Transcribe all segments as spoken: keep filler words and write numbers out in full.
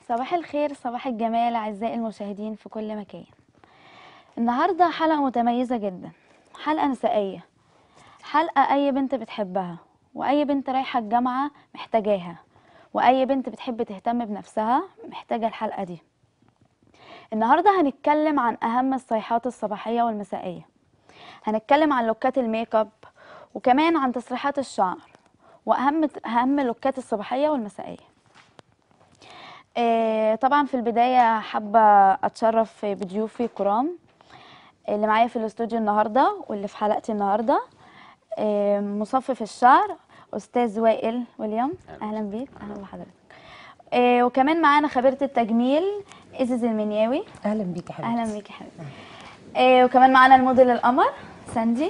صباح الخير، صباح الجمال أعزائي المشاهدين في كل مكان. النهاردة حلقة متميزة جدا، حلقة نسائية، حلقة أي بنت بتحبها وأي بنت رايحة الجامعة محتاجاها، وأي بنت بتحب تهتم بنفسها محتاجة الحلقة دي. النهاردة هنتكلم عن أهم الصيحات الصباحية والمسائية، هنتكلم عن لوكات الميك اب وكمان عن تسريحات الشعر وأهم أهم اللوكات الصباحية والمسائية. آه، طبعا في البداية حابة أتشرف بضيوفي الكرام اللي معايا في الاستوديو النهاردة واللي في حلقتي النهاردة. آه، مصفف الشعر أستاذ وائل ويليام، أهلا بيك. أهلا بحضرتك. آه، وكمان معانا خبيرة التجميل إزيز المنياوي. اهلا بيكي حبيبتي. أهلا بيكي حبيبتي. آه، وكمان معانا الموديل القمر ساندي.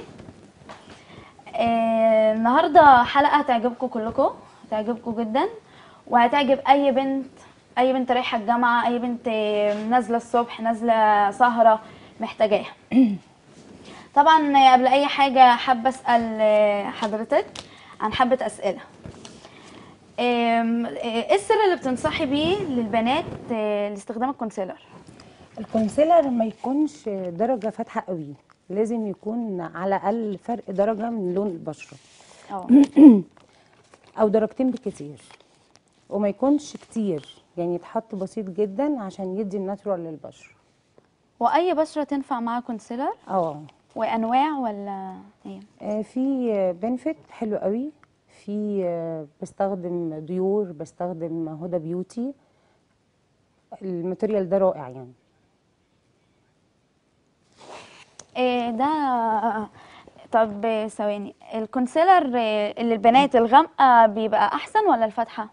آه، النهارده حلقة هتعجبكم كلكم، هتعجبكم جدا وهتعجب أي بنت، اي بنت رايحه الجامعه، اي بنت نازله الصبح، نازله سهره محتاجاها. طبعا قبل اي حاجه حابه اسال حضرتك عن حبه اسئله. ايه السر اللي بتنصحي بيه للبنات لاستخدام الكونسيلر؟ الكونسيلر ما يكونش درجه فاتحه قوي، لازم يكون على الاقل فرق درجه من لون البشره اه او درجتين بالكتير، وما يكونش كتير، يعني يتحط بسيط جدا عشان يدي الناتورال للبشره. واي بشره تنفع معاها كونسيلر؟ اه وانواع ولا ايه؟ آه، في بنفيت حلو قوي، في آه، بستخدم ديور، بستخدم هدى بيوتي، الماتيريال ده رائع يعني. إيه ده؟ طب ثواني، الكونسيلر اللي البنات الغامقه بيبقى احسن ولا الفاتحه؟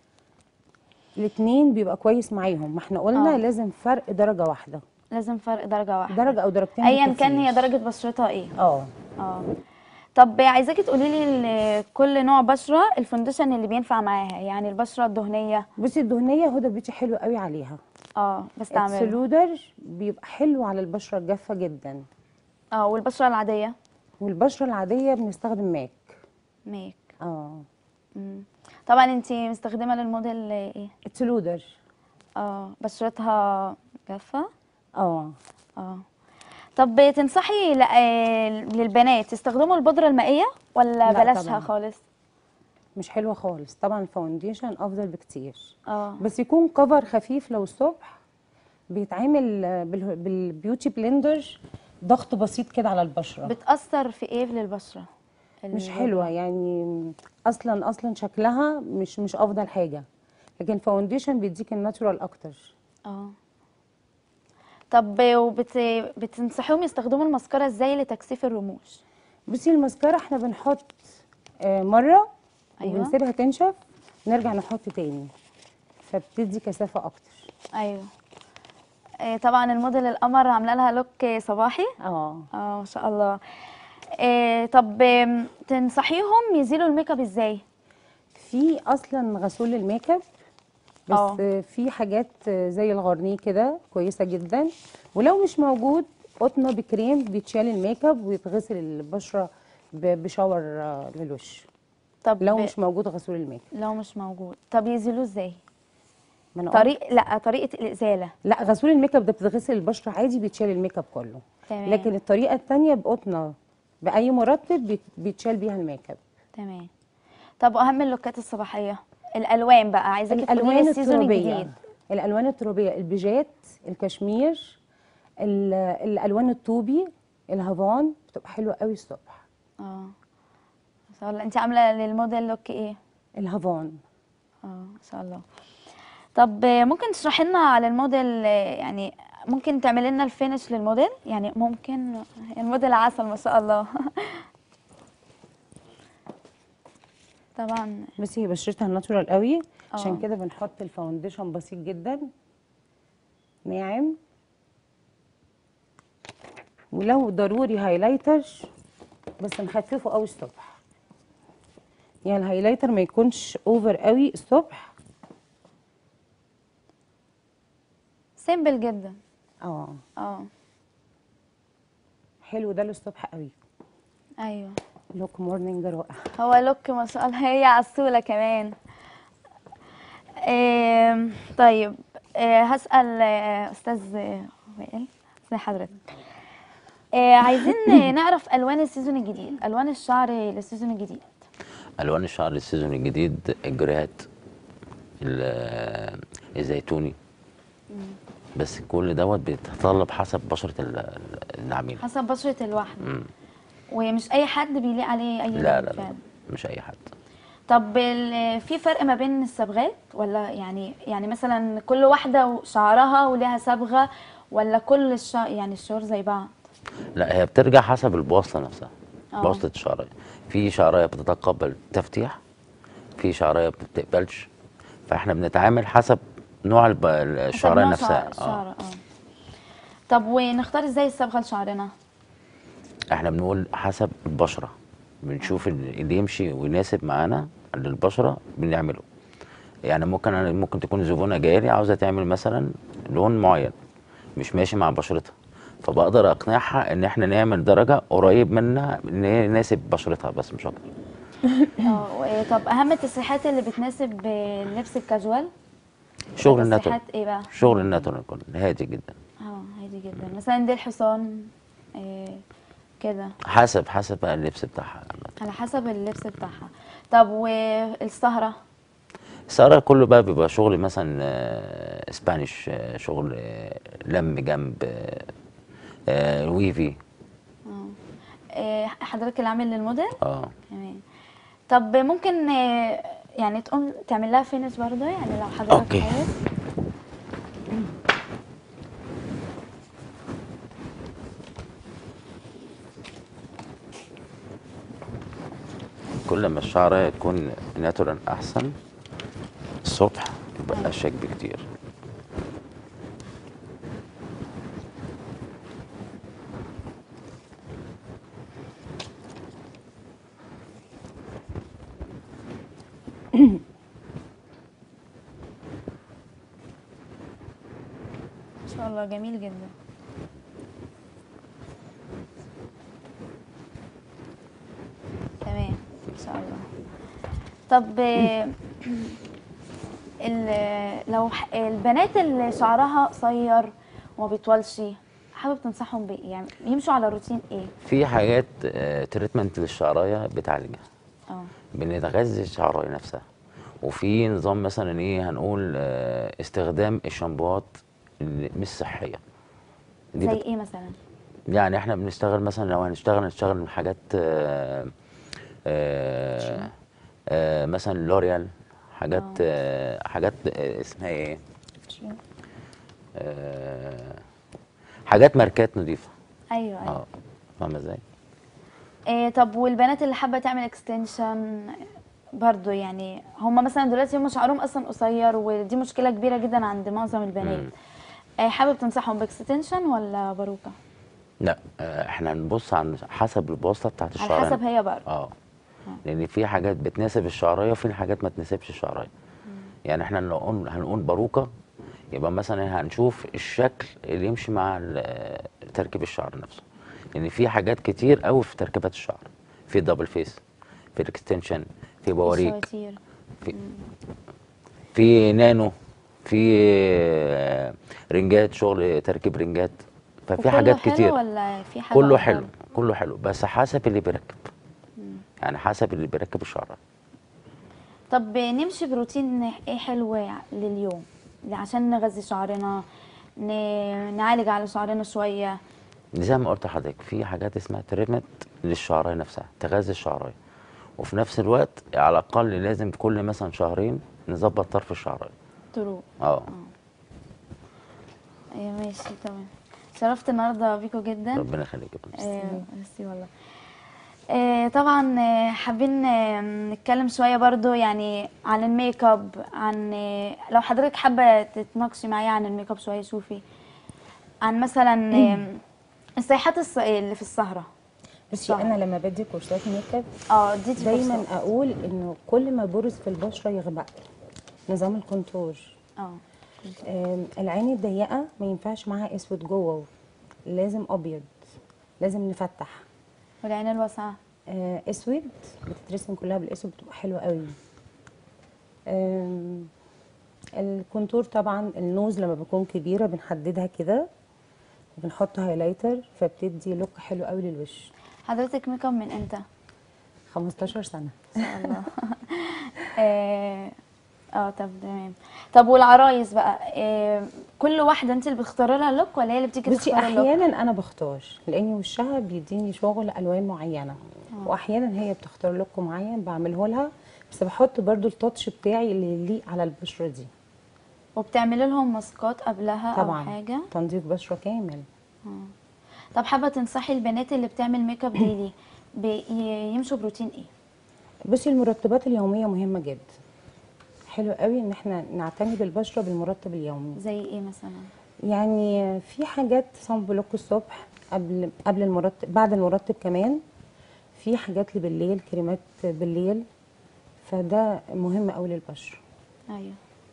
الاتنين بيبقى كويس معاهم، ما احنا قلنا اه لازم فرق درجه واحده، لازم فرق درجة واحدة، درجه او درجتين ايا بالكتير. كان هي درجة بشرتها ايه. اه اه طب عايزاكي تقولي لي كل نوع بشرة الفونديشن اللي بينفع معاها، يعني البشرة الدهنية. بصي الدهنيه هدى بيوتي حلو قوي عليها، اه بستعمله. السلودر بيبقى حلو على البشره الجافه جدا، اه والبشرة العادية؟ والبشره العاديه بنستخدم ماك. ميك. اه مم. طبعا انتي مستخدمة للموديل ايه؟ السلودر. اه بشرتها جافة. اه اه طب تنصحي ل- آه، للبنات يستخدموا البودرة المائية ولا لا بلاشها طبعا خالص؟ مش حلوه خالص، طبعا الفاونديشن افضل بكتير، اه بس يكون كفر خفيف لو الصبح، بيتعمل بال- بالبيوتي بلندر، ضغط بسيط كده على البشره. بتأثر في ايه للبشرة مش حلوه البودرة؟ يعني، اصلا اصلا شكلها مش مش افضل حاجه، لكن الفاونديشن بيديك الناتورال اكتر. اه طب وبت... بتنصحيهم يستخدموا الماسكارا ازاي لتكثيف الرموش؟ بصي الماسكارا احنا بنحط آه، مره ايوه وبنسيبها تنشف، نرجع نحط تاني، فبتدي كثافه اكتر. ايوه. إيه طبعا الموديل القمر عامله لها لوك صباحي. اه اه ما شاء الله. إيه طب آم، تنصحيهم يزيلوا الميك اب ازاي؟ في اصلا غسول الميك اب، بس اه آه، في حاجات آه، زي الغرنيه كده كويسه جدا، ولو مش موجود قطنه بكريم بيتشال الميك اب ويتغسل البشره ب- بشاور آه، للوش، لو طب مش موجود غسول الميك اب. لو مش موجود طب يزيلوه ازاي؟ ما انا قلت طريق لا طريقه الازاله. لا، غسول الميك اب ده بتغسل البشره عادي، بيتشال الميك اب كله، تمام لكن الطريقه التانية بقطنه باي مرطب بيت- بيتشال بيها الميك اب. تمام. طب واهم اللوكات الصباحيه، الالوان بقى عايزاكي تقولي لي الالوان السيزون الترابيه، الجديد. الالوان الترابيه، البيجات، الكشمير، ال- الالوان الطوبي، الهافان، بتبقى حلوه قوي الصبح. اه ما شاء الله. انت عامله للموديل لوك ايه؟ الهافان اه ما شاء الله. طب ممكن تشرحي لنا على الموديل، يعني ممكن تعملي لنا الفينش للموديل، يعني ممكن الموديل عسل ما شاء الله. طبعا. بس هي بشرتها ناتورال قوي، عشان اه كده بنحط الفاونديشن بسيط جدا ناعم، ولو ضروري هايلايتر بس نخففه قوي الصبح، يعني الهايلايتر ما يكونش اوفر قوي الصبح. سيمبل جدا. اه اه حلو ده للصبح قوي، ايوه لوك مورنينج رائع. هو لوك ما شاء الله، هي عسولة كمان. إيه طيب آه، هسأل آه، أستاذ آه، وائل، ازي حضرتك؟ آه، عايزين آه، نعرف ألوان السيزون الجديد، ألوان الشعر للسيزون الجديد. الوان الشعر السيزون الجديد الجريهات، ال- الزيتوني. بس كل دوت بيتطلب حسب بشره ال- ال- العميل. حسب بشرة الواحدة، مم. ومش أي حد بيليق عليه أي لا لون لا لا فعلا. مش اي حد. طب ال- في فرق ما بين الصبغات ولا يعني يعني مثلا كل واحدة شعرها ولها صبغة، ولا كل الشعر يعني الشعور زي بعض؟ لا، هي بترجع حسب البوصله نفسها. اه. بوصله الشعريه، في شعريه بتتقبل تفتيح، في شعريه ما بتقبلش. فاحنا بنتعامل حسب نوع الب- حسب الشعريه نوع نفسها. شعر اه الشعر اه. طب ونختار ازاي الصبغة لشعرنا؟ احنا بنقول حسب البشره، بنشوف ال- اللي يمشي ويناسب معانا للبشره بنعمله. يعني ممكن أنا ممكن تكون زبونه جايه لي عاوزه تعمل مثلا لون معين مش ماشي مع بشرتها، فبقدر اقنعها ان احنا نعمل درجه قريب منها ان هي يناسب بشرتها بس مش اكتر. اه. و- طب أهم التسريحات اللي بتناسب اللبس الكاجوال شغل تبقى الناتورال، تسريحات ايه بقى؟ شغل الناتورال يكون هادي جدا. اه هادي جدا، مثلا دي الحصان إيه كده، حسب حسب بقى اللبس بتاعها. على حسب اللبس بتاعها. طب والسهرة؟ السهرة كله بقى بيبقى شغل مثلا آه، اسبانيش، آه، شغل آه، لم جنب، آه، آه، ويفي. اه. إيه حضرتك اللي عامل للموديل؟ اه تمام. طب ممكن إيه يعني تقوم تعمل لها فينش برضه، يعني لو حضرتك اوكي. حابب. كل ما الشعر يكون ناتورال احسن الصبح يبقى اشيك بكتير. ان شاء الله جميل جدا. تمام ان شاء الله. طب إيه، ال- لو ح- البنات اللي شعرها قصير وما بيطولش، حابب تنصحهم بايه؟ يعني يمشوا على روتين ايه؟ في حاجات تريتمنت للشعرايه بتعالجها، اه. بنتغذي الشعرايه نفسها. وفي نظام مثلا ايه هنقول آه، استخدام الشامبوهات اللي مش صحيه دي زي بت... ايه مثلا؟ يعني احنا بنشتغل مثلا لو هنشتغل نشتغل من حاجات آه، آه، آه، مثلا لوريال، حاجات اه. آه، حاجات آه، اسمها ايه، شو؟ آه، حاجات ماركات نظيفه. ايوه ايوه. اه فاهمه ازاي. إيه طب والبنات اللي حابه تعمل اكستنشن برضو، يعني هم مثلا دلوقتي هم شعرهم اصلا قصير ودي مشكله كبيره جدا عند معظم البنات، مم. إيه حابب تنصحهم باكستنشن ولا باروكه؟ لا، آه، احنا هنبص عن حسب البواسطه بتاعت على الشعريه. حسب هي برضو. اه لان في حاجات بتناسب الشعريه وفي حاجات ما تناسبش الشعريه. يعني احنا لو قلنا- هنقول باروكه يبقى مثلا هنشوف الشكل اللي يمشي مع ال- تركيب الشعر نفسه. لان في حاجات كتير قوي في تركيبات الشعر، في دبل فيس، في الاكستنشن، في بواريك، الشواتير. في في نانو، في آه، رنجات، شغل تركيب رنجات. ففي وكله حاجات حلو كتير. ولا في حاجه كله افضل؟ حلو، كله حلو بس حسب اللي بيركب. يعني حسب اللي بيركب الشعر. طب نمشي بروتين ايه حلو لليوم عشان نغذي شعرنا، ن- نعالج على شعرنا شويه. زي ما قلت لحضرتك في حاجات اسمها تريتمنت للشعرايه نفسها تغذي الشعرايه، وفي نفس الوقت على الاقل لازم كل مثلا شهرين نظبط طرف الشعرايه. طرق. اه ايوه ماشي تمام. شرفت النهارده بيكو جدا. ربنا يخليك يا بنت. آه، ميرسي والله. آه، طبعا آه، حابين آه، نتكلم شويه برضو يعني عن الميك اب، عن آه، لو حضرتك حابه تتناقشي معايا عن الميك اب شويه، شوفي عن مثلا آه، السياحات الص- اللي في السهره. بصي الشهر. انا لما بدي كورسات ميك اب اه اديتي دايما فرصة. اقول انه كل ما برز في البشره يغمق، نظام الكونتور. اه آم، العين الضيقه ما ينفعش معاها اسود جوه، لازم ابيض، لازم نفتح. والعين الواسعه. آه، اسود بتترسم كلها بالاسود بتبقى حلوه قوي. آم، الكونتور طبعا النوز لما بتكون كبيره بنحددها كده وبنحط هايلايتر، فبتدي لوك حلو قوي للوش. حضرتك ميك اب من امتى؟ خمستاشر سنه. ان شاء الله. اه آه، طب تمام. طب والعرايس بقى، آه كل واحده انت اللي بتختاري لها لوك ولا هي اللي بتيجي بصي تختار اللوك؟ احيانا انا بختار لان وشها بيديني شغل الوان معينه، واحيانا هي بتختار لوك معين بعمله لها، بس بحط برضو التاتش بتاعي اللي يليق على البشره دي. وبتعملي لهم ماسكات قبلها طبعا او حاجه؟ تنظيف بشره كامل. طب حابه تنصحي البنات اللي بتعمل ميك اب ديلي بيمشوا بروتين ايه؟ بصي المرطبات اليوميه مهمه جدا، حلو قوي ان احنا نعتني بالبشره بالمرطب اليومي. زي ايه مثلا؟ يعني في حاجات صن بلوك الصبح قبل قبل المرطب، بعد المرطب كمان في حاجات لي بالليل، كريمات بالليل، فده مهم قوي للبشره. ايوه.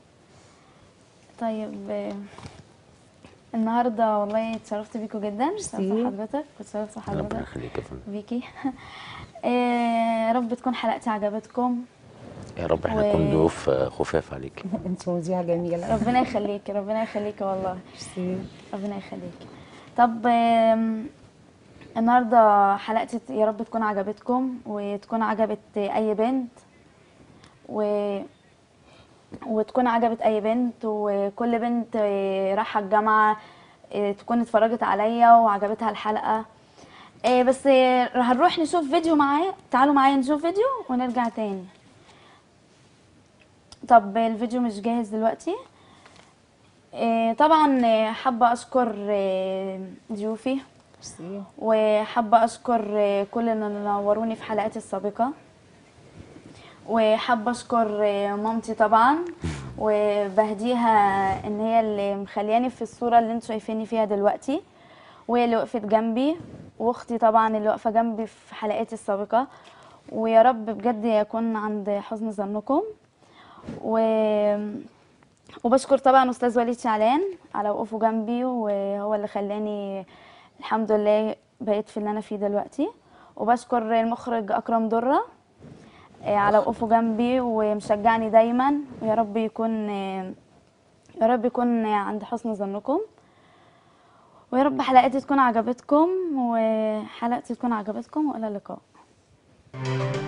طيب آه، النهارده والله اتشرفت بيكوا جدا، اتشرفت ميرسي. بحضرتك واتشرفت ربنا بحضرتك يخليك يا فندم. بيكي. آه، يا رب تكون حلقتي عجبتكم. يا رب احنا و- نكون ضيوف آه، خفاف عليك. انت مذيعه جميله. ربنا يخليكي، ربنا يخليكي والله، ميرسي. ربنا يخليكي. طب آم، النهارده حلقتي يا رب تكون عجبتكم وتكون عجبت اي بنت، و وتكون عجبت اي بنت، وكل بنت آه، رايحه الجامعه آه، تكون اتفرجت عليا وعجبتها الحلقه. آه، بس آه، هنروح نشوف فيديو معايا، تعالوا معايا نشوف فيديو ونرجع تاني. طب الفيديو مش جاهز دلوقتي. آه، طبعا آه، حابه اشكر آه، ضيوفي، ميرسي. وحابه اشكر آه، كل اللي نوروني في حلقاتي السابقه، وحابه اشكر آه، مامتي طبعا، وبهديها ان هي اللي مخلياني في الصوره اللي انتوا شايفيني فيها دلوقتي، وهي اللي وقفت جنبي، واختي طبعا اللي واقفه جنبي في حلقاتي السابقه. ويا رب بجد يكون عند حسن ظنكم. و... وبشكر طبعا استاذ وليد شعلان على وقوفه جنبي، وهو اللي خلاني الحمد لله بقيت في اللي انا فيه دلوقتي. وبشكر المخرج اكرم دره آه، على وقوفه جنبي ومشجعني دايما، ويا رب يكون آه، يا رب يكون عند حسن ظنكم، ويا رب حلقتي تكون عجبتكم وحلقتي تكون عجبتكم، والى اللقاء.